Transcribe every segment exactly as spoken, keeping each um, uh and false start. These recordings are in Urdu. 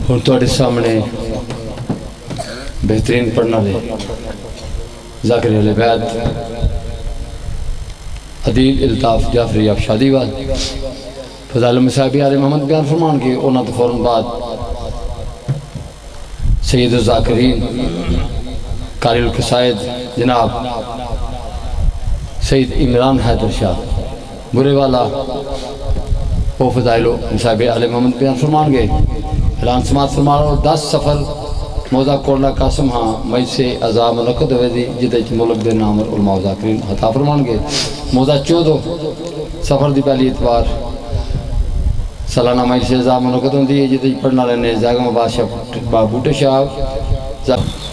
ہوں تواڈے سامنے بہترین پڑھنا لے ذاکر اہل بیت عدیل الطاف جعفری افشادی وال فضائل مصاحب آل محمد بیان فرمان کے اونا تو فوراً بعد سید الذاکرین قاری القصائد جناب سید عمران حیدر شاہ برے والا وہ فضائل مصاحب آل محمد بیان فرمان کے اعلان سماعت فرمان اور دس سفر موضع کورلا قاسم ہاں مئی سے عذاب منعقد ہوئے دی جدہ ملک دے نامر علماء و ذاکرین حتا فرمان کے موضع چودہ سفر دی پہلی اتوار سالانہ مئی سے عذاب منعقد ہوں دی جدہ پڑھنا لینے زیگم بادشاہ بابوٹے شاہ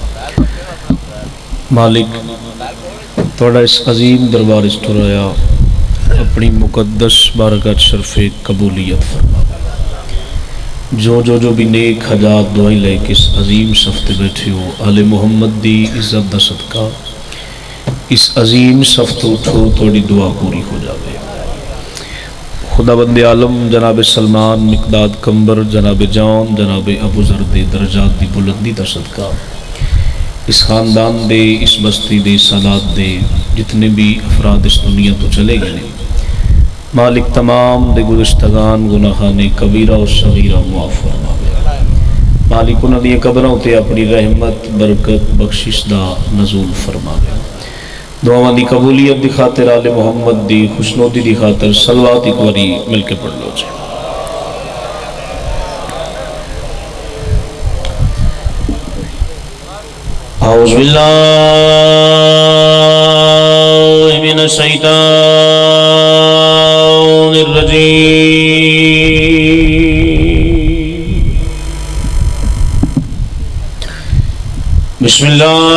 مالک توڑا اس عظیم دربار اس طرح اپنی مقدس بارکات شرف قبولیت فرما جو جو جو بھی نیک حجات دعائیں لے کے اس عظیم صف تے بیٹھے ہو آل محمد دی عزت دا صدقہ اس عظیم صف تو اٹھو توڑی دعا پوری ہو جاوے خدا بند عالم جناب سلمان مقداد کمبر جناب جان جناب ابو ذر دے درجات دی بلندی دا صدقہ اس خاندان دے اس بستی دے سالات دے جتنے بھی افراد اس دنیا تو چلے گئے مالک تمام دے گزشتگان گناہانے کبیرہ و صغیرہ معاف فرماوے مالک انہوں نے قبروں تے اپنی رحمت برکت بخشش دا نزول فرماوے دعاوان دی قبولیت دی خاطر آل محمد دی خوشنودی دی خاطر صلوات ایک وری مل کے پڑھ لو جائے اعوذ باللہ من الشیطان الرجیم بسم اللہ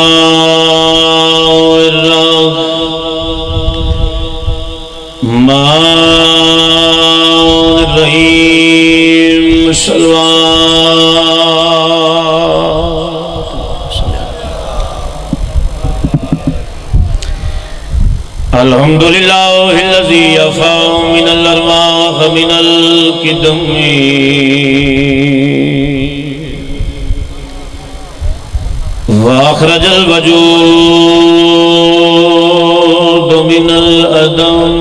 الرحمن الرحیم صلوات الحمدللہ الذی یفا من الارواح من القدم واخرج الوجود من الادم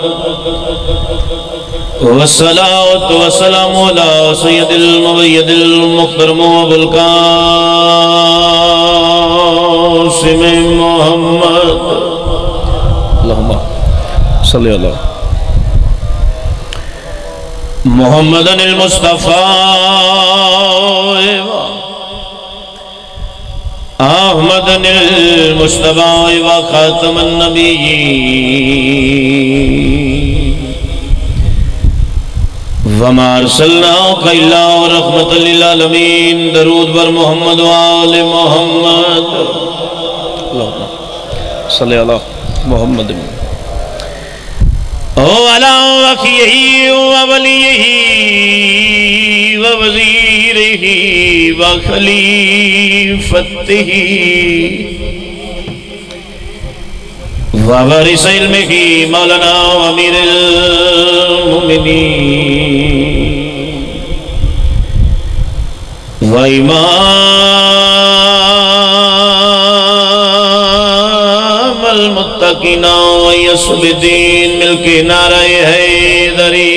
والصلاة والسلام على سید المبید المخترم ابو القاسم محمد اللہم صلی اللہ محمد المصطفى احمد المصطفى وخاتم النبیین وما ارسلناک الا رحمت للعالمین درود بر محمد وآل محمد اللہم صلی اللہ محمد او علا وقیہی وولیہی ووزیرہی وخلیفتہی ووارث علمہی مولانا امیر المومنین وامام المتقین ویسب الدین ملک نعرہ حیدری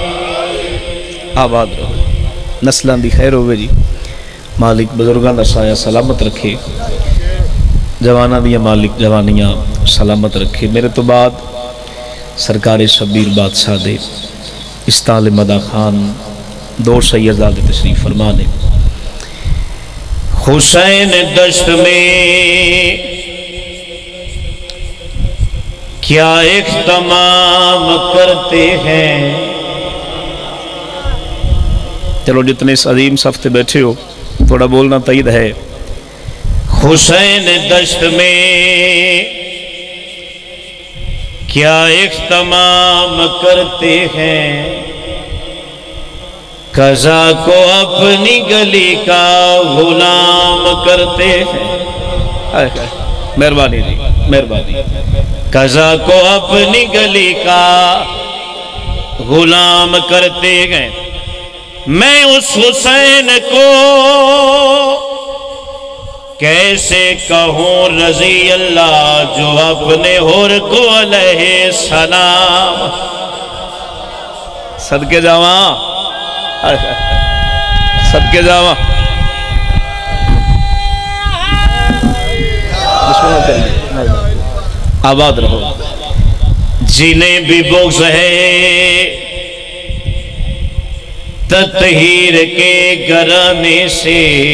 آباد رہو نسلان دی خیر ہوئے جی مالک بزرگان دا سایہ سلامت رکھے جوانہ دیا مالک جوانیاں سلامت رکھے میرے تو بعد سرکار شبیر بادشاہ دے استال مدہ خان دو سیدزاد تشریف فرمانے حسین دشت میں کیا اختمام کرتے ہیں چلو جتنے اس عظیم صف تے بیٹھے ہو تھوڑا بولنا تائید ہے حسین دشت میں کیا اختمام کرتے ہیں قضا کو اپنی گلی کا غلام کرتے ہیں مہربانی جی مہربانی قضا کو اپنی گلی کا غلام کرتے ہیں میں اس حسین کو کیسے کہوں رضی اللہ جو اپنے حر کو علیہ السلام صدقے جاواں صدقے جاواں آباد رہو جنہیں بھی بغض ہے تطہیر کے گھرانے سے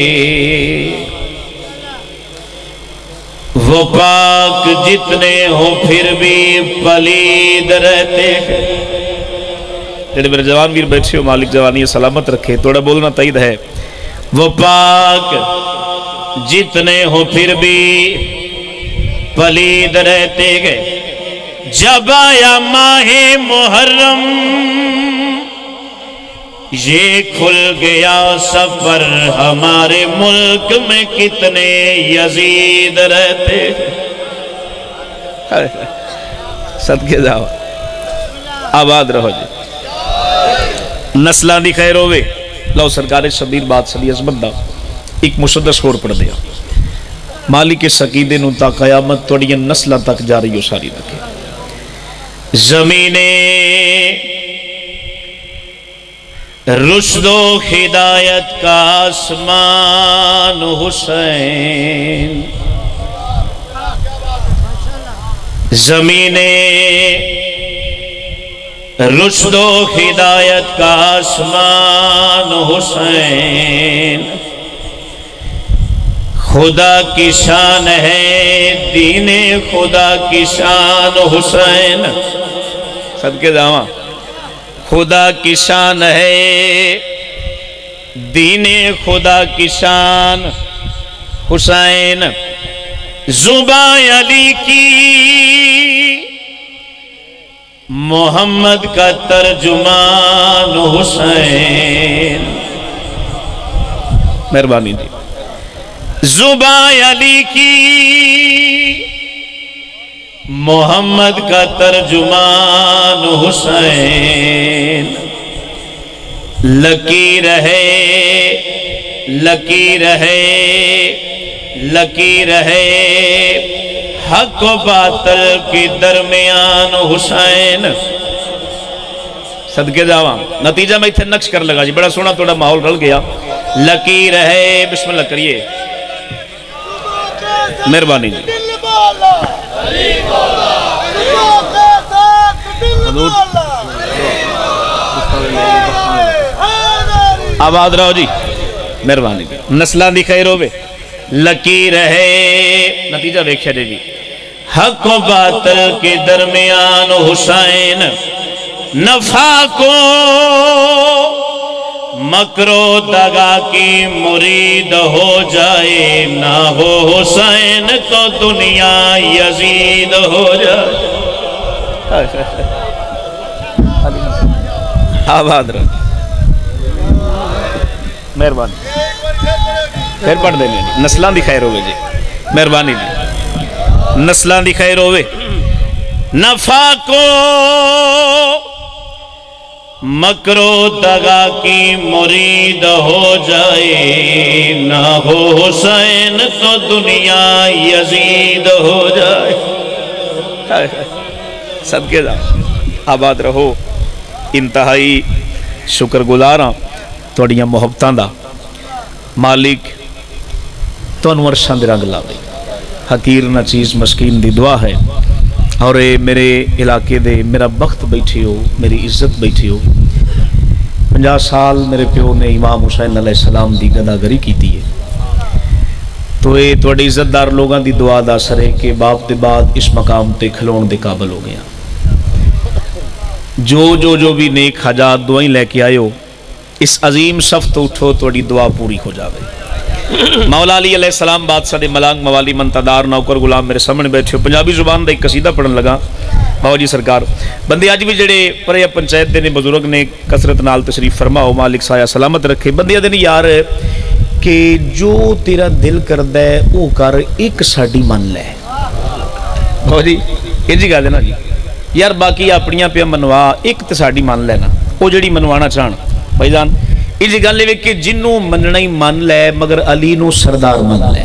وہ پاک جتنے ہوں پھر بھی پلید رہتے ہیں جڑے میرے جوان ویر بیٹھے ہو مالک جوانی سلامت رکھے تھوڑا بولنا تائید ہے وہ پاک جتنے ہوں پھر بھی پلید رہتے گئے جب آیا ماہ محرم یہ کھل گیا سفر ہمارے ملک میں کتنے یزید رہتے صدقے جاؤ آباد رہو جی نسلان دی خیر ہوئے لو سرکار شبیر بات صلی عظمت دا ایک مشدس خور پڑھ دیا مالک سقیدے نو تا قیامت توڑی نسلہ تک جاری ہو ساری رکھے زمینیں رشد و ہدایت کا آسمان حسین زمینیں رشد و ہدایت کا آسمان حسین خدا کی شان ہے دین خدا کی شان حسین صدقے جاواں خدا کی شان ہے دین خدا کی شان حسین زباں علی کی محمد کا ترجمان حسین مہربانی دی زباں علی کی محمد کا ترجمان حسین لکیر ہے لکیر ہے لکیر ہے حق و باطل کی درمیان حسین صدقے جاواں نتیجہ میں اتھے نقش کر لگا جی بڑا سونا توڑا ماحول رل گیا لکیر ہے بسم اللہ کریے مہربانی جی آباد رہو جی مہربانی جی نسلان دی خیر ہوئے لکیر ہے نتیجہ ویکھیا دے جی حق و باطل کے درمیان حسین نفع کو مکر و دغا کی مرید ہو جائے نہ ہو حسین تو دنیا یزید ہو جائے آباد رہا مہربانی پھر پڑھ دے لیں نسلان دی خیر ہوئے جی مہربانی دی نسلان دی خیر ہوئے نفع کو مکر و دغا کی مرید ہو جائے نہ ہو حسین تو دنیا یزید ہو جائے صدقے دا آباد رہو انتہائی شکر گزاراں توڑیاں محبتاں دا مالک تو انور شاند رنگ لا دی حقیر نہ چیز مسکین دی دعا ہے اور اے میرے علاقے دے میرا بخت بیٹھی ہو میری عزت بیٹھی ہو پنجا سال میرے پیو نے امام حسین علیہ السلام دی گداگری کی تھی تو اے توڑی عزت دار لوگاں دی دعا دا اثر ہے کہ باپ دے بعد اس مقام تے کھلون دے قابل ہو گیا جو جو جو بھی نیک حاجات دعائیں لے کے آئے ہو اس عظیم صف تو اٹھو توڑی دعا پوری ہو جاوے مولا علی علیہ السلام بادشاہ دے ملانگ موالی منتدار نوکر غلام میرے سامنے بیٹھے ہو پنجابی زبان دا ایک قصیدہ پڑھن لگا باو جی سرکار بندے آج بھی جڑے پرے پنچایت دے نے بزرگ نے کثرت نال تشریف فرما ہو مالک سایہ سلامت رکھے بندے دے نے یار کہ جو تیرا دل کردہ ہے او کر ایک ساڑی من لے باو جی یہ جی گا دینا جی یار باقی اپنیاں پہ منوا ایک تے ساڑی من لینا او جڑی منوانا چاہن بھائی جان یہ جی گل ہے کہ جنوں مننا ہی من لے مگر علی نو سردار من لے.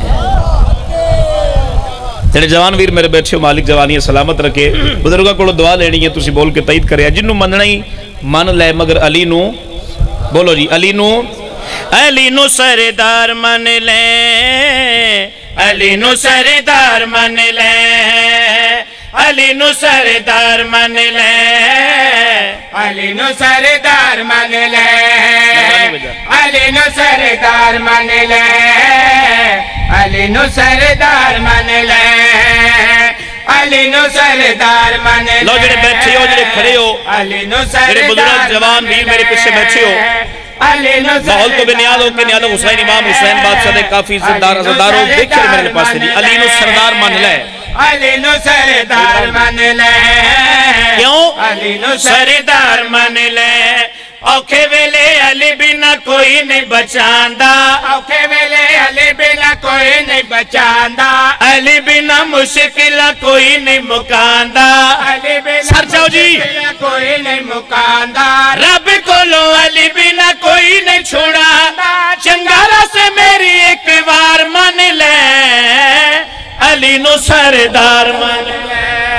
جڑے جوان ویر میرے بیٹھے ہو مالک جوانی سلامت رکھے بزرگاں کو دعا لینی ہے تسی بول کے تائید کرے جنوں مننا ہی من لے مگر علی نو بولو جی علی نو علی نو سردار من لے علی نو سردار من لے علی نو سردار من لے علی نو سردار من لے علی نو سردار من لے علی نو سردار من لے علی نو سردار من لے. لو جڑے بیٹھے ہو جڑے کھڑے ہو علی نو سردار جڑے بزرگ جوان ویر میرے پیچھے بیٹھے ہو ماحول تو بے نیاد ہو کہ نیاد ہو حسین امام حسین بادشاہ دے کافی زندار ازدار ہو دیکھ کر میرے پاس دی علی نو سردار من لے علی نو سردار من لے کیوں علی نو سردار من لے اوکھے ویلے علی بنا کوئی نہیں بچاندا اوکھے ویلے علی بنا کوئی نہیں بچاندا علی بنا مشکل کوئی نہیں مکاندا علی بنا سر جاؤ جی کوئی نہیں مکاندا رب کولو علی بنا کوئی نہیں چھوڑا چنگارا سے میری ایک بار من لے علی نو سردار من لے.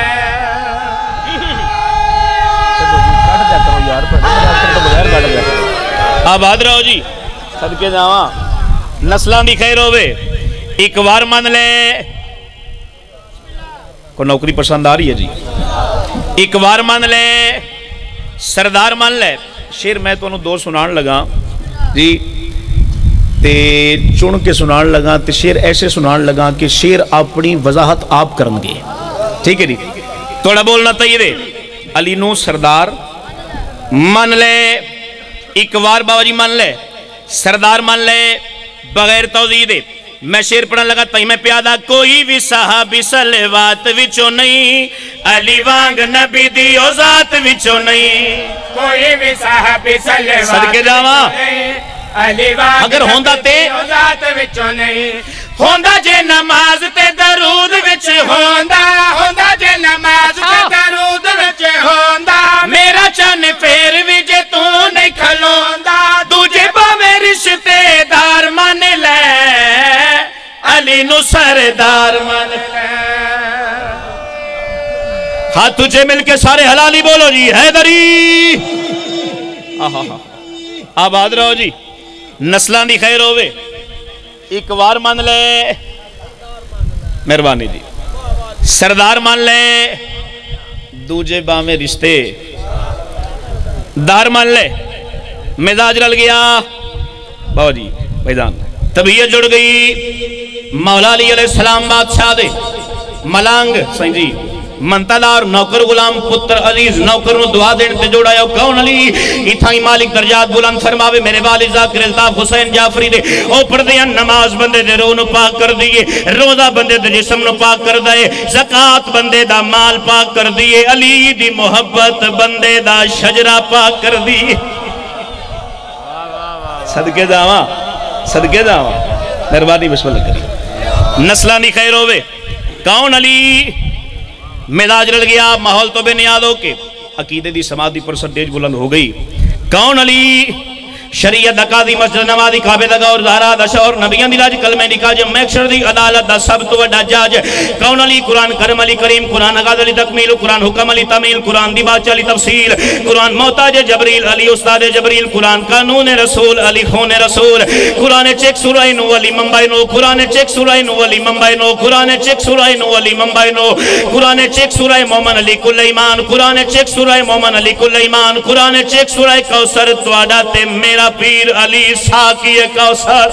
آباد رہو جی صدقے جاواں نسلان دی خیر ہوئے ایک وار من لے کو نوکری پسند آ رہی ہے جی ایک وار من لے سردار من لے. شیر میں تو انہوں دو سنان لگا جی تے چن کے سنان لگا تے شیر ایسے سنان لگا کہ شیر اپنی وضاحت آپ کرنگے ٹھیک ہے جی توڑا بولنا تیئے دے علی نو سردار من لے ایک وار بابا جی من لے سردار من لے بغیر توضیح دے. میں شیر پڑھن لگا تائی میں پیادہ کوئی بھی صحابی صلوات وچو نہیں علی وانگ نبی دیو ذات وچو نہیں کوئی بھی صحابی صلوات صدقے جاواں علی وانگ اگر ہوندہ تے ذات وچو نہیں ہوندہ جے نماز تے درود وچ ہوندہ ہوندہ جے نماز تے درود وچ ہوندہ میرا چن پھیر بھی جے تو نہیں کھلوندہ دوجے باویں رشتے دار من لے علی نو سردار من لے. ہاتھ تجھے مل کے سارے حلالی بولو جی حیدری آباد رہو جی نسلان دی خیر ہوئے ایک وار من لے مہربانی جی سردار من لے دوجے باویں رشتے دار من لے مزاج رل گیا بابا جی بھائیدان طبیعت جڑ گئی مولا علی علیہ السلام بادشاہ دے ملانگ سائیں جی منتدار نوکر غلام پتر عزیز نوکر نو دعا دین تے جوڑا یو کون علی ایتھائی مالک درجات بلند فرماوے میرے والد ذاکر الطاف حسین جعفری دے او پڑھ دیا نماز بندے دے رو نو پاک کر دیئے روزہ بندے دے جسم نو پاک کر دائے زکاة بندے دا مال پاک کر دیئے علی دی محبت بندے دا شجرہ پاک کر دیئے. صدقے داواں صدقے داواں مہربانی بسم اللہ کری نسلانی خیر ہوئے کون علی مزاج رل گیا ماحول تو بے نیاد ہو کے عقیدے دی سماعت دی پرسنٹیج بلند ہو گئی کون علی شریعت دقاضی مسجد نمازی کعبے دگا اور زہرہ دا شور نبیان دی لاج کلمہ نکاج میکشر دی عدالت دا سب تو وڈا جاج کون علی قرآن کرم علی کریم قرآن اغاز علی تکمیل قرآن حکم علی تمیل قرآن دی باچ علی تفصیل قرآن محتاج جبریل علی استاد جبریل قرآن قانون رسول علی خون رسول قرآن چیک سورہ نو علی منبع نو قرآن چیک سورہ نو علی منبع نو قرآن چیک سورہ نو علی منبع نو قرآن چیک سورہ مومن علی کل ایمان قرآن چیک سورہ مومن علی کل ایمان قرآن چیک سورہ کوثر تواڈا تے میرا پیر علی ساکی کوثر.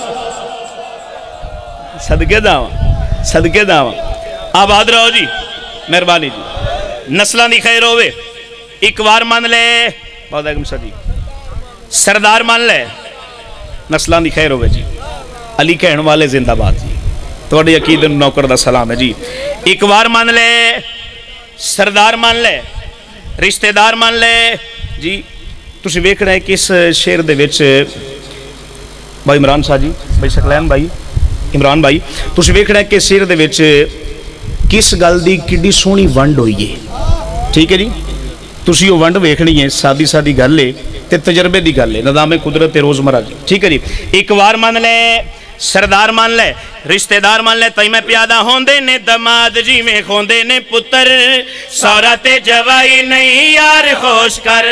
صدقے داواں صدقے داواں آباد رہو جی مہربانی جی نسلان دی خیر ہوئے ایک وار من لے بہت اگم سر جی سردار من لے نسلان دی خیر ہوئے جی علی کہن والے زندہ باد جی توڑی عقید نوکر دا سلام ہے جی ایک وار من لے سردار من لے رشتہ دار من لے جی تُسی ویکھ رہے ہیں کہ اس شیر دے وچ بھائی عمران صاحب جی بھائی شکلین بھائی عمران بھائی تُسی ویکھ رہے ہیں کہ شیر دے وچ کس گل دی کڈی سونی ونڈ ہوئی ہے ٹھیک ہے جی تسی وہ ونڈ ویکھنی ہے، سادی سادی گل ہے تے تجربے دی گل ہے، نظام قدرت تے روزمرہ دی، ٹھیک ہے جی۔ ایک وار مان لے سردار مان لے رشتہ دار مان لے تئی میں پیادہ ہوندے نے دماد جی میں کھوندے نے پتر سورا تے جوائی نہیں یار خوش کر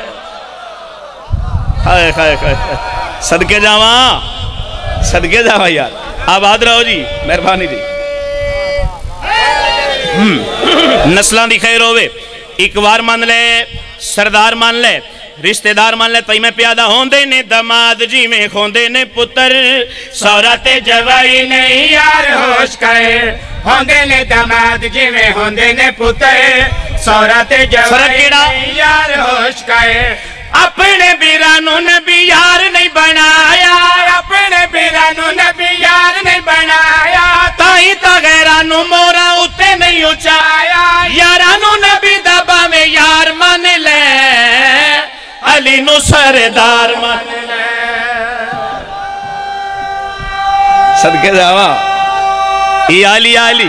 ہائے ہائے ہائے صدقے جاواں صدقے جاواں یار آباد رہو جی مہربانی جی نسلان دی خیر ہوئے۔ ایک وار مان لے سردار مان لے رشتہ دار مان لے تئی میں پیادہ ہوندے نے دماد جی میں کھوندے نے پتر سورا تے جوائی نہیں یار ہوش کرے ہوندے نے دماد جی میں ہوندے نے پتر سورا تے جوائی نہیں یار ہوش کرے اپنے بیرانوں نبی یار نہیں بنایا اپنے بیرانوں نبی یار نہیں بنایا تاہی تا غیرانوں مورا اتے نہیں اچایا یارانوں نبی دبا میں یار مان لے علی نو سردار مان لے صدقے جاواں ای علی علی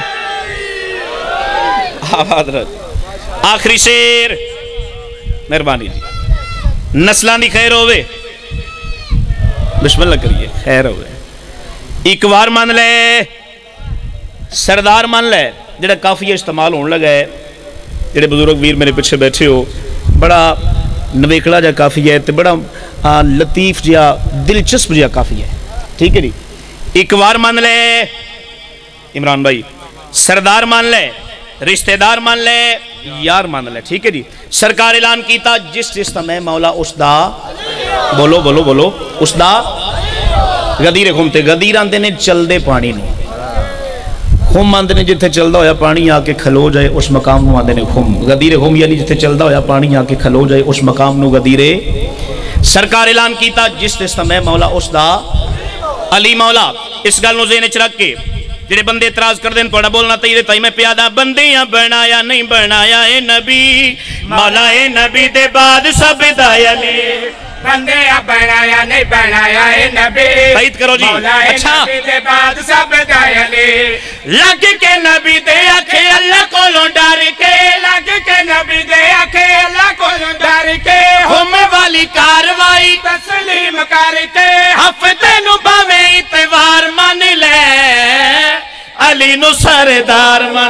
آباد رہو۔ آخری شیر مہربانی جی نسلان دی خیر ہوئے بسم اللہ کریے خیر ہوئے۔ ایک وار مان لے سردار مان لے جڑا کافی استعمال ہونے لگا ہے جڑے بزرگ ویر میرے پیچھے بیٹھے ہو بڑا نویکڑا جا کافی ہے تے بڑا لطیف جا دلچسپ جا کافی ہے ٹھیک ہے جی۔ ایک وار مان لے عمران بھائی سردار مان لے رشتہ دار مان لے یار مان لے ٹھیک ہے جی۔ سرکار اعلان کیتا جس جس میں مولا اس دا بولو بولو بولو اس دا غدیر گھومتے غدیر آندے نے چل دے پانی نے خم آندے نے جتھے چلدا ہویا پانی آ کے کھلو جائے اس مقام نو آندے نے خم غدیر گھوم یعنی جتھے چلدا ہویا پانی آ کے کھلو جائے اس مقام نو غدیرے سرکار اعلان کیتا جس جس میں مولا اس دا علی مولا اس گل نو ذہن وچ رکھ کے جڑے بندے اعتراض کر دین تھوڑا بولنا تیرے تائی میں پیادہ بندیاں بنایا نہیں بنایا اے نبی مولا اے نبی دے بعد سب دا علی بندیاں بنایا نہیں بنایا اے نبی تائید کرو جی مولا اے اچھا نبی دے بعد سب دا علی لگ کے نبی دے آکھے اللہ کولوں ڈر کے لگ کے نبی دے آکھے اللہ کولوں ڈر کے ہم والی کاروائی تسلیم کر کے ہفتے نو باویں اتوار مان لے علی نو سردار مان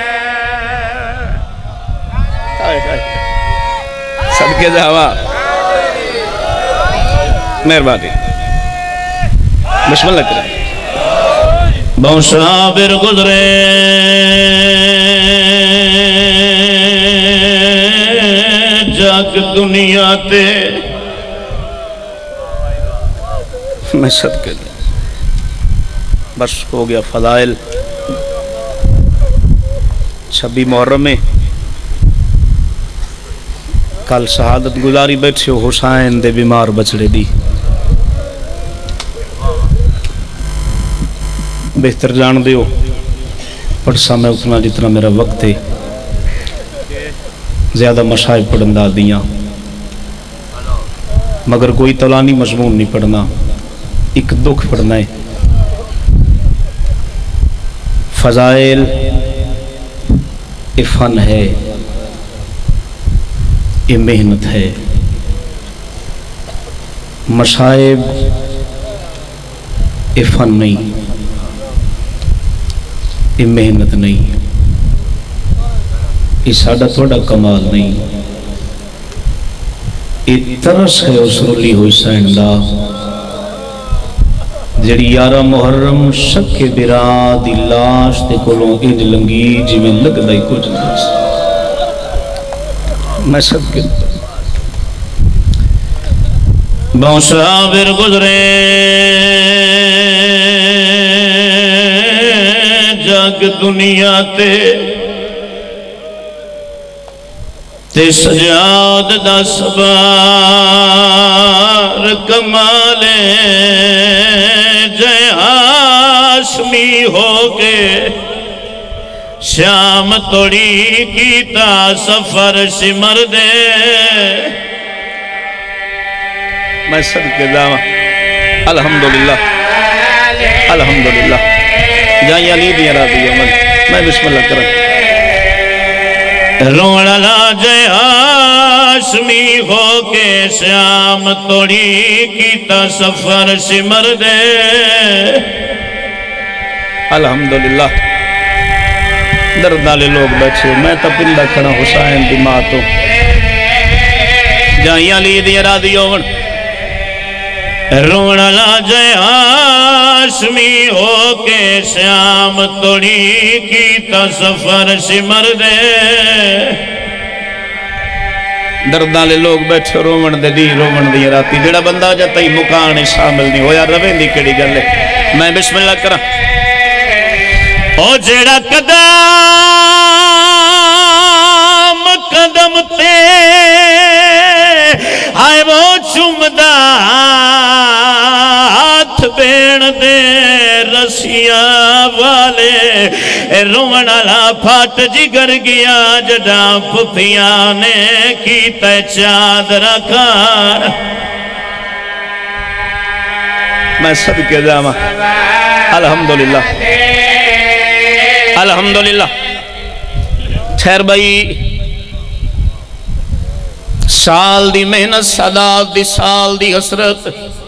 صدقے جاواں مہربانی بسم اللہ کریں بہت صابر گزرے جگ دنیا تے میں صدقے دیں بس ہو گیا فضائل چھبی محرم میں کل شہادت گزاری بیٹھے ہو حسین دے بیمار بچڑے دی بہتر جان دیو پڑھسا میں اتنا جتنا میرا وقت ہے زیادہ مشاہد پڑھندہ دیاں مگر کوئی طولانی مضمون نہیں پڑھنا ایک دکھ پڑھنا ہے فضائل یہ فن ہے یہ محنت ہے مشائب یہ فن نہیں یہ محنت نہیں یہ ساڑھا تھوڑا کمال نہیں یہ ترس ہے اس رلی ہوئی سینڈا جڑی یارہ محرم شک براد لاش تے کولوں انج لنگی جی میں لگ دائی کچھ ناس میں سب کے بہت صابر گزرے جگ دنیا تے تے سجاد دا سبار کمالے جے ہاشمی ہو کے شام توڑی کیتا سفر سمر دے میں صدقے جاواں الحمدللہ الحمدللہ جائیں علی دی راضی عمل میں بسم اللہ کروں روڑا لا جہاں ہاشمی ہو کے شام توڑی کیتا سفر سمر دے الحمدللہ درد والے لوگ بیٹھے میں تپندہ کھڑا حسین دی ماں تو جائیاں لی دی ارادی ہون رونا لا جائے ہاشمی ہو کے شام توڑی کیتا سفر سمر دے درد والے لوگ بیٹھے رومن دے دی رومن دی راتی جڑا بندہ جاتا ہی مکان شامل نہیں ہویا رویں دی کڑی گل ہے میں بسم اللہ کرا او جڑا قدم قدم تے ہائے وہ چمدہ ہاتھ بین دے رسیاں والے رومن والا پھٹ جگر گیا جڑا پھپھیاں نے کیتا چادرہ کار میں صدقے جاواں الحمدللہ الحمدللہ ٹھہر بھائی سال دی محنت سادات دی سال دی حسرت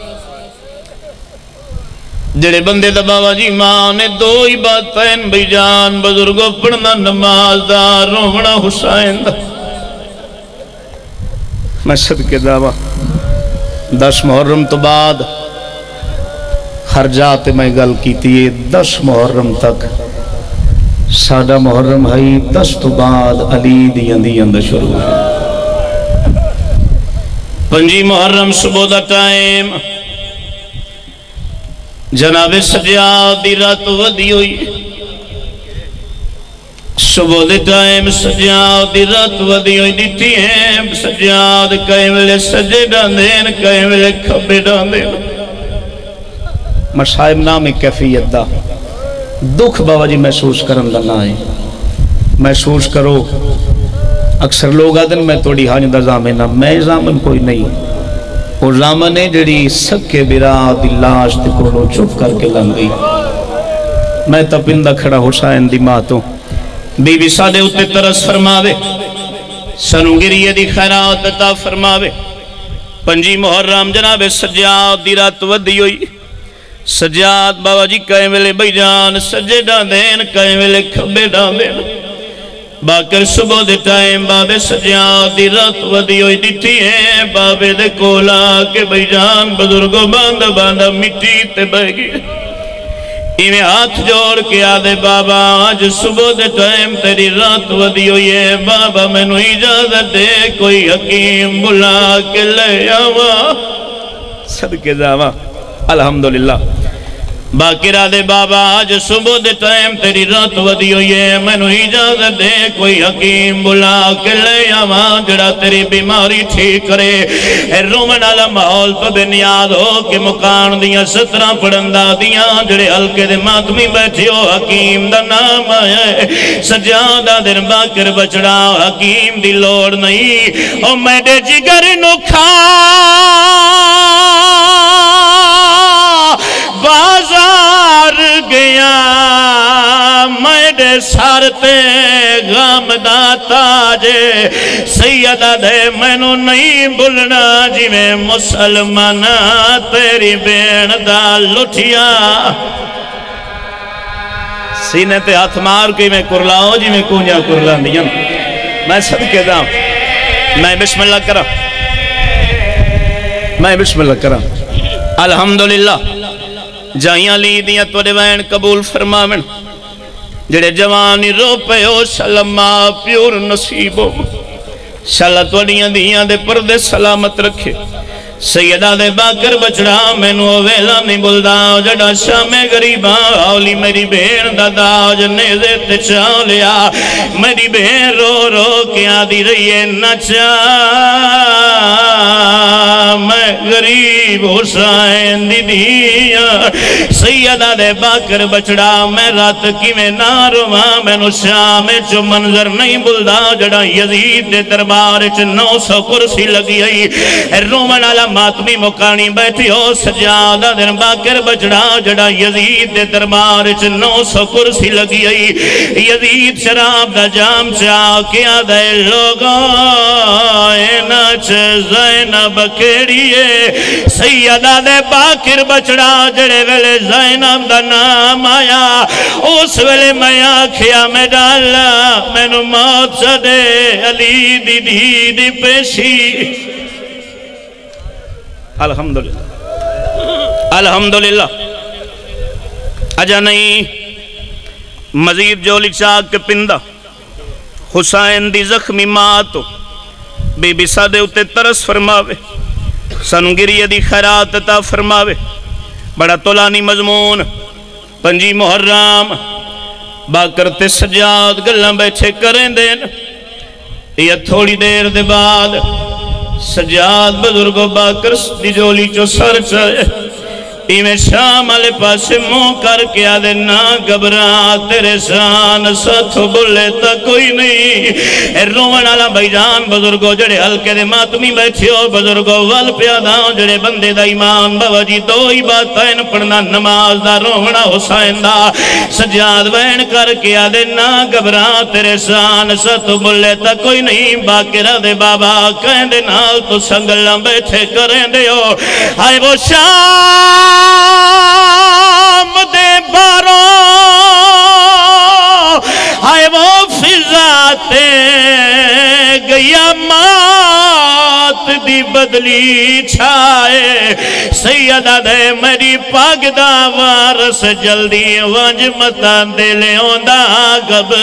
جڑے بندے دا بابا جی ماں نے دو ہی بات پہن بھائی جان بزرگوں پڑھنا نماز دا رونا حسین دا میں صدقے دعویٰ دس محرم تو بعد ہر جاتے میں گل کی تھی دس محرم تک سادہ محرم ہے دس تو بعد علی دیاں دیاں دا شروع ہے پنجی محرم صبح دا ٹائم جناب سجاد دی رات ودی ہوئی صبح دے ٹائم سجاد دی رات ودی ہوئی دیتی ہیں سجاد کئی ملے سجے ڈاندین کئی ملے کھبے ڈاندین مصائب نامی کیفیت دا دکھ بابا جی محسوس کرن لنا ہے محسوس کرو اکثر لوگ آدھن میں توڑی ہاں دا زامن میں زامن کوئی نہیں وہ زامن ہے جڑی سکے براد لاش تے کولو چپ کر کے لن گئی میں تپندہ کھڑا حسین دی ماں تو بی بی سادے اتے ترس فرماوے سنونگری دی خیرات عطا فرماوے پنجی محرم جناب سجاد دی رات ودی ہوئی سجاد بابا جی کہیں ملے بھائی جان سجے ڈاندین کہیں ملے کھبے ڈاندین باکر صبح دے ٹائم بابے سجاد دی رات ودی ہوئی دیتی ہیں بابے دے کولا کے بھائی جان بزرگوں باندھا باندھا مٹی تے بہ گئی ایویں ہاتھ جوڑ کے آدھے بابا آج صبح دے ٹائم تیری رات ودی ہوئی ہے بابا میں نو اجازت دے کوئی حکیم بلا کے لے آوا صدقے جاواں الحمدللہ باقر آدھے بابا آج صبح دے ٹائم تیری رات ودی ہوئی ہے میں نو اجازت دے کوئی حکیم بلا کے لے آواں جڑا تیری بیماری ٹھیک کرے رومن والا ماحول پہ بے نیاد ہو کہ مکان دیاں سترہ پڑھندہ دیاں جڑے ہلکے دے ماتمی بیٹھے ہو حکیم دا نام آیا ہے سجادہ دن باقر بچڑا حکیم دی لوڑ نہیں او میڈے جگر نو کھا بازار گیا میڈے سارتے غام دا تاجے سیدہ دے میں نو نہیں بلنا جی میں مسلمانہ تیری بین دا لٹھیا سینے تے ہاتھ مار کے میں کرلاؤ جی میں کونجا کرلان دیاں میں صدقے داؤں میں بسم اللہ کرا میں بسم اللہ کرا الحمدللہ جائیاں لی دیاں تو روین قبول فرماویں جڑے جوانی رو پہ ہو سلمہ پیور نصیبو شاللہ توڑیاں دیاں دے پردے سلامت رکھے سیدہ دے باکر بچڑا میں نو ویلا نہیں بلدا جڑا شام غریباں اولی میری بہن دادا جنیزے تے چالیا میری بہن رو رو کیا دی رہی ہے نچا میں غریب حسین دی دیا سیدہ دے باکر بچڑا میں رات کی میں نارو میں نو شام چو منظر نہیں بلدا جڑا یزید دے دربار چ نو سو کرسی لگی آئی رومن علا ماتمی مکانی بیٹھی ہو سجادہ دن باکر بچڑا جڑا یزید دے دربار چ نو سو کرسی لگی آئی یزید شراب دا جام چاہ کیا دے لوگا اینا چ زینب کیڑیے سیدہ دے باکر بچڑا جڑے ویلے زینب دا نام آیا اس ویلے میں آکھیا میں ڈالا میں نو موت چڑے علی دی دی دی پیشی الحمدللہ الحمدللہ اجا نہیں مزید جو لکھا کہ پندہ حسین دی زخمی ماتو بی بی سادے اتے ترس فرماوے سنگری دی خیرات تا فرماوے بڑا طولانی مضمون پنجی محرم باکر تے سجاد گلہ بیٹھے کریں دین یہ تھوڑی دیر دے بعد سجاد بزرگو باکر دی جولی چو سر چاہے ایمیں شام علی پاسے مو کر کے آدھے نا گبرا تیرے شان ساتھو بلے تا کوئی نہیں روان علا بھائی جان بزرگو جڑے ہلکے دے ماتمی بیٹھے ہو بزرگو وال پیاداں جڑے بندے دا ایمان بابا جی دو ہی باتائن پڑھنا نماز دا رونا حسین دا سجاد وین کر کے آدھے نا گبرا تیرے شان ساتھو بلے تا کوئی نہیں باکرہ دے بابا کہیں دے نال تو سنگلہ بیٹھے کریں دے ہو آئے وہ شام دے باروں آئے وہ فضاتے گیا مات دی بدلی چھائے سیدہ دے میری پاگ دا وارس جلدی وانج متان دے لے ہوندہ گب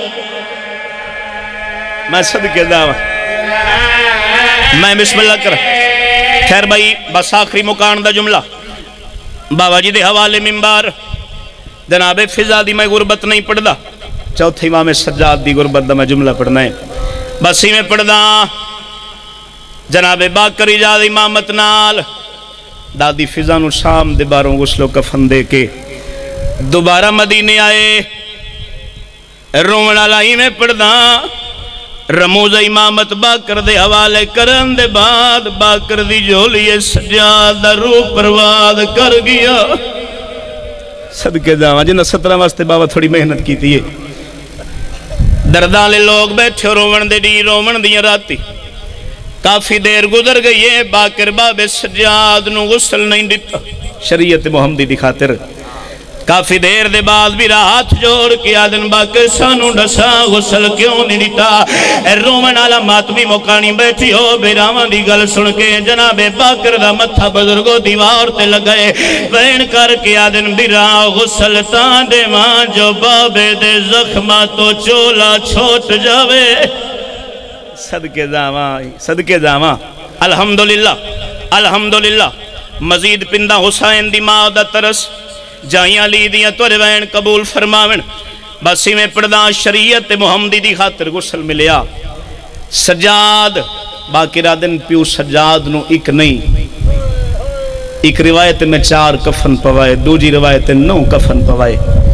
میں صدقے دعویٰ میں بسم اللہ کر خیر بھائی بس آخری مکان دا جملہ بابا جی دے حوالے منبار جناب فضا دی میں غربت نہیں پڑھ دا چوتھے امام سجاد دی غربت دا میں جملہ پڑھنا ہے بس ہی میں پڑھ دا جناب باکر اجاد امامت نال دادی فضا نو شام دے باروں غسل و کفن دے کے دوبارہ مدینے آئے رومن علائی میں پڑھ دا رموز امامت باکر دے حوالے کرن دے بعد باکر دی جولی سجاد روح پرواد کر گیا صدقے داواں جنہ سترہ واسطے بابا تھوڑی محنت کی تھی دردالے لوگ بیٹھے رومن دے دی رومن دی راتی کافی دیر گزر گئی ہے باکر باب سجاد نو غسل نہیں دیتا شریعت محمدی دی خاطر کافی دیر دے بعد بھی رات جوڑ کے آدن باکر سانو ڈسا غسل کیوں نہیں دیتا رومن آلا ماتمی مکانی بیٹھی ہو بیرامان دی گل سن کے جناب باکر دا متھا بزرگو دیوار تے لگئے بین کر کے آدن بیرا غسل تان دے ماں جو بابے دے زخمہ تو چولا چھوٹ جاوے صدقے داواں صدقے داواں الحمدللہ الحمدللہ مزید پندہ حسین دی ماں دا ترس جائیاں لی دیاں تو روین قبول فرماون بسی میں پردہ شریعت محمدی دی خاطر غسل ملیا سجاد باقی دن پیو سجاد نو ایک نہیں ایک روایت میں چار کفن پوائے دوجی روایت نو کفن پوائے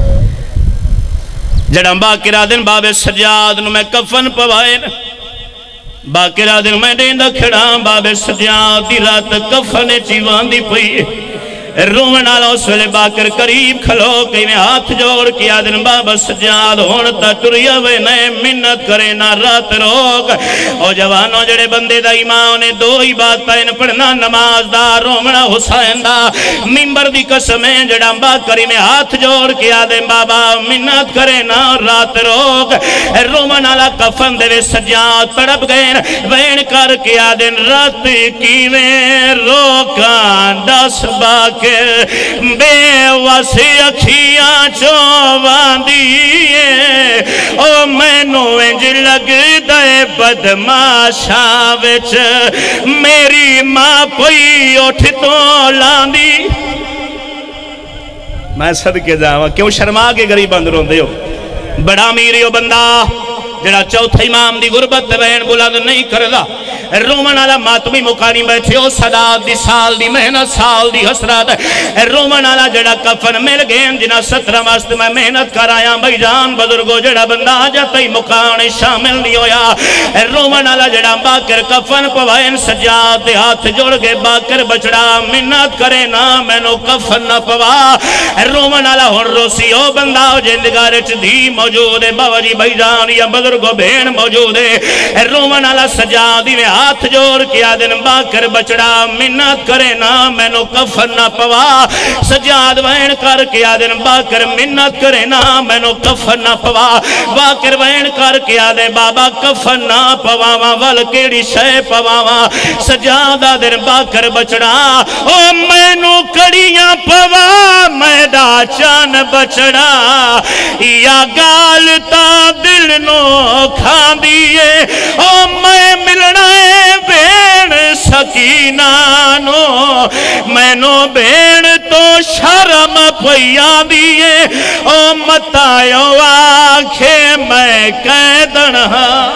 جڑا باقی دن باب سجاد نو میں کفن پوائے باقی دن میں دیندہ کھڑا باب سجاد دی رات کفن چیوان دی پئی رومن آلہ اس ویلے باکر قریب کھلو کئی میں ہاتھ جوڑ کیا دن بابا سجاد ہونتا ٹریا وے نئے منت کرے نہ رات روک او جوانوں جڑے بندے دا ایمان نے دو ہی بات پہن پڑھنا نماز دا رومن حسین دا ممبر دی قسمیں جڑا باکری میں ہاتھ جوڑ کیا دن بابا منت کرے نہ رات روک رومن آلہ کفن دے وے سجاد تڑپ گئے وین کر کیا دن رات کی میں روکان دس باکر بے واسی اکھیاں چوان دیئے او میں نوینج لگ دے بدماشا وچ میری ماں پوئی اٹھ تو لاندی میں صدقے جاواں کیوں شرما کے غریب اندروں دے ہو بڑا میری ہو بندہ جڑا چوتھا امام دی غربت بین بلند نہیں کردہ رومن والا ماتمی مکانی بیٹھے ہو صدات دی سال دی محنت سال دی حسرت رومن والا جڑا کفن مل گئے جنہ سترہ واسط میں محنت کرایا بھائی جان بزرگو جڑا بندہ جاتا ہی مکان شامل نہیں ہویا رومن والا جڑا باکر کفن پوائن سجاد دے ہاتھ جوڑ گئے باکر بچڑا منت کرے نا میں نو کفن نہ پوا رومن والا ہن روسی ہو بندہ جندگارے چ دی موجود ہے بابا جی بھائی جان یا بزرگو بہن موجود ہے رومن والا سجادی میں ہاتھ جوڑ کے آدن باکر بچڑا منت کرے نا میں نو کفن نہ پوا سجاد وین کر کے آدن باکر منت کرے نا میں نو کفن نہ پوا باکر وین کر کے آدن بابا کفن نہ پوا ول کیڑی شے پوا سجاد آدن باکر بچڑا او میں نو کڑیاں پوا میں دا چان بچڑا یا گالتا دل نو کھان دیئے او میں ملنا بین سکینانو میں نو بین تو شرم پیان دیئے او متایو آنکھے میں قیدن ہاں